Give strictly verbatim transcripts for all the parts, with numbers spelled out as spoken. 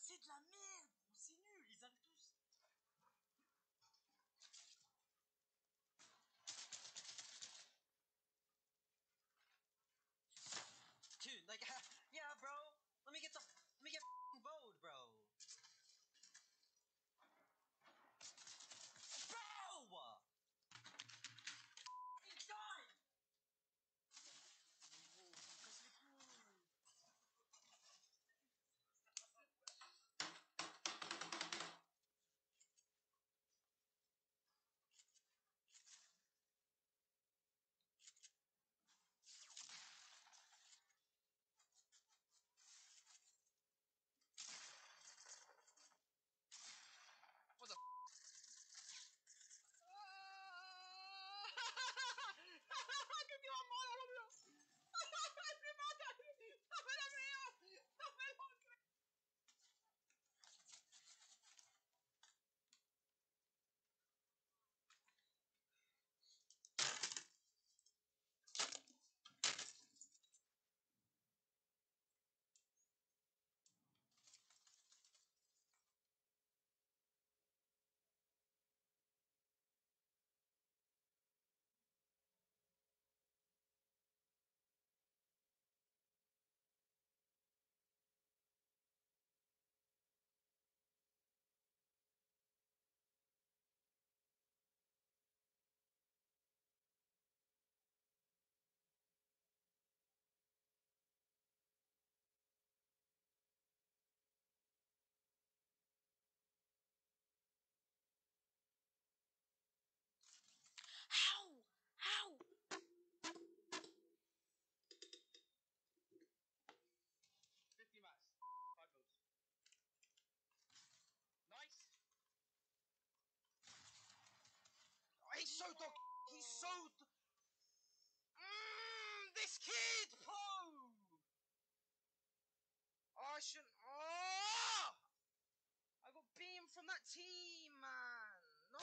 C'est de la merde, c'est nul, ils arrivent tous. Dude, like, yeah, bro. Let me get the, let me get bowed, bro. Bro! He's done! Oh, casse les couilles. What the f***? Give me one more, one more. How? How? fifty mats. Five mils. Nice. Oh, he's so dog. He's so. Mmm, this kid, po. Oh, I shouldn't. Oh! I got beamed from that team, man. No.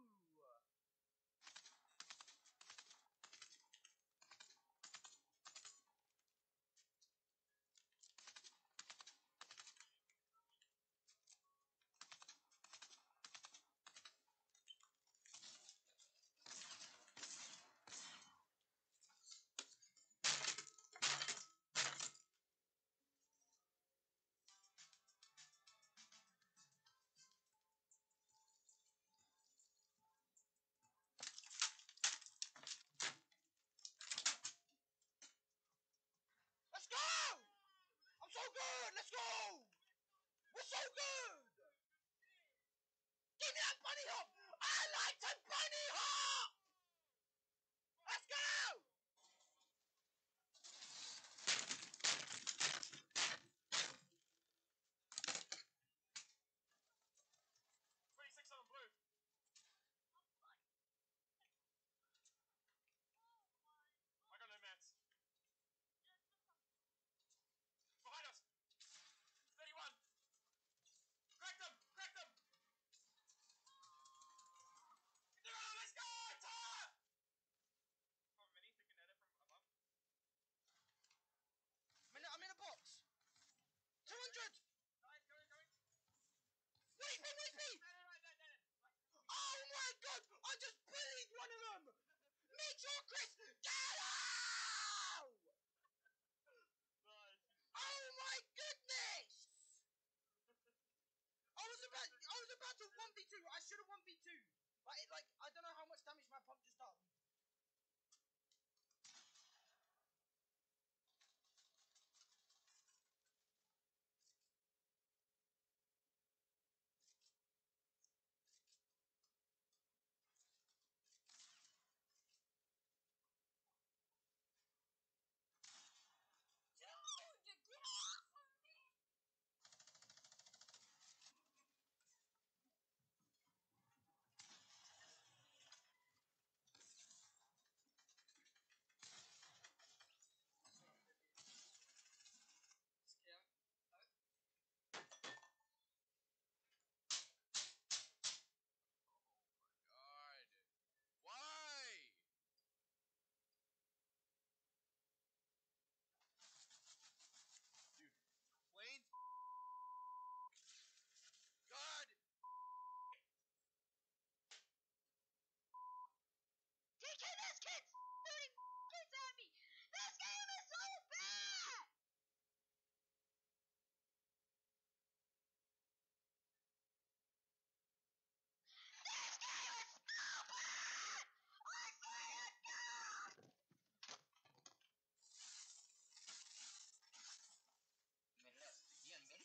Let's go! I'm so good. Let's go. We're so good. Give me that bunny hop. I like to bunny hop. Let's go. twenty-six on blue. I got no mats. Behind us. thirty-one. Crack them. Crack them. No, let's go. Top. From mini, so you can edit from above. I'm in, a, I'm in a box. two hundred. Nice, going, going. Wait, wait, wait, wait. No, no, no, no, no, no. Oh my god. I just bullied one of them. Make sure, Chris. Get out. Nice. Oh my goodness. I was about, I was about to one v two. I should have one v two. But it, like, I don't know how much damage my pump just done. Dude, get off of me! It's shooting kids at me! This game is so bad! This game is so bad! I swear to God! Mira, bien, mira.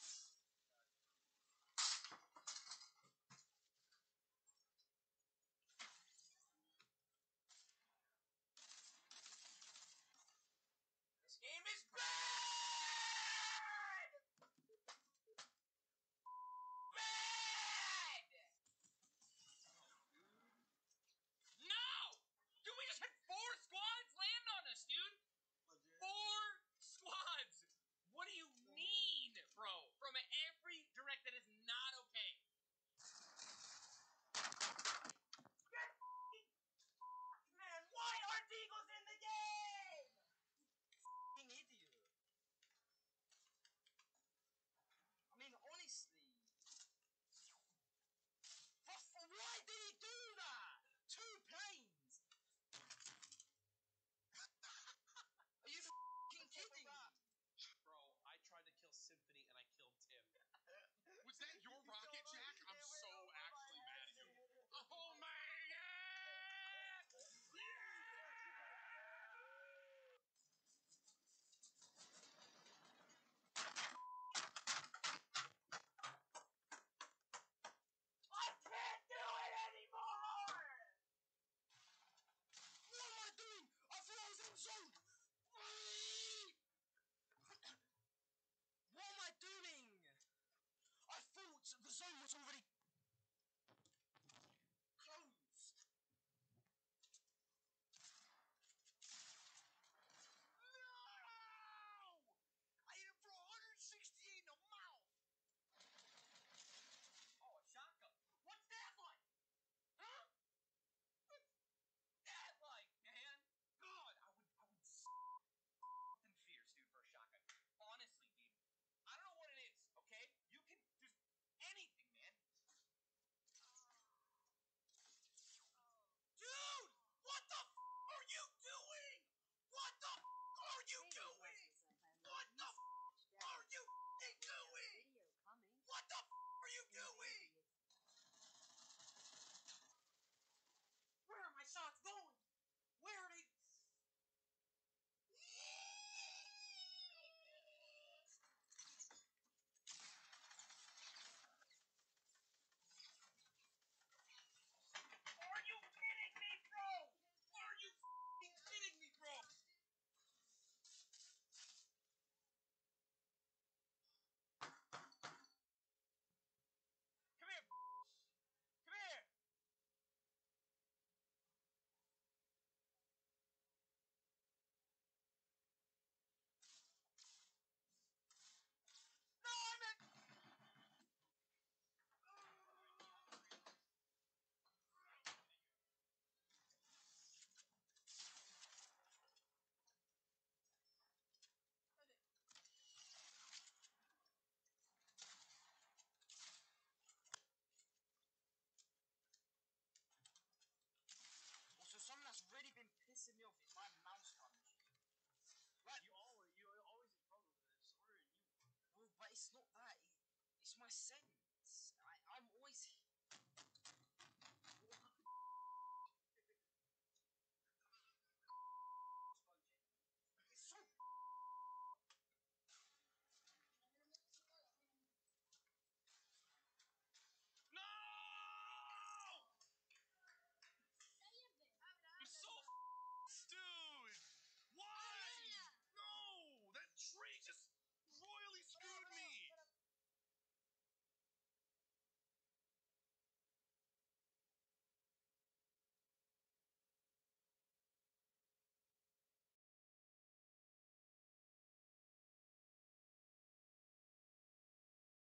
This game is bad! Bad! No! Dude, we just had four squads land on us, dude! Four squads! What do you mean, bro? From every direct that is not okay. Get man, why aren't Eagles in the game? Fucking idiot. I mean, honestly. For, for, why did he do that? Two planes. Are you fucking kidding me? Bro, I tried to kill Symphony and I killed Tim. Was that your rocket, Jack? I'm so actually mad at you. Oh my god! I can't do it anymore! What am I doing? I thought I was in zone. What am I doing? I thought the zone was already closed. No! I hit him for one hundred sixty-eight in the mouth. Oh, a shotgun. What's that like? Huh? What's that like, man? God, I would, I would something fierce, dude, for a shotgun. Honestly, dude, I don't know what it is. Okay, you can just anything, man. Dude, what the f are you doing? What the f are you doing? What the f are you doing? What the f are you doing? Where are my shots going? Where are they? Are you kidding me, bro? Are you f***ing kidding me, bro? Come here. Come here. No, I meant. Also, something that's really been pissing me off is my mouse punch. Right. You always, you always in trouble with this. Where are you? No, but it's not that. It, it's my sense. I, I'm always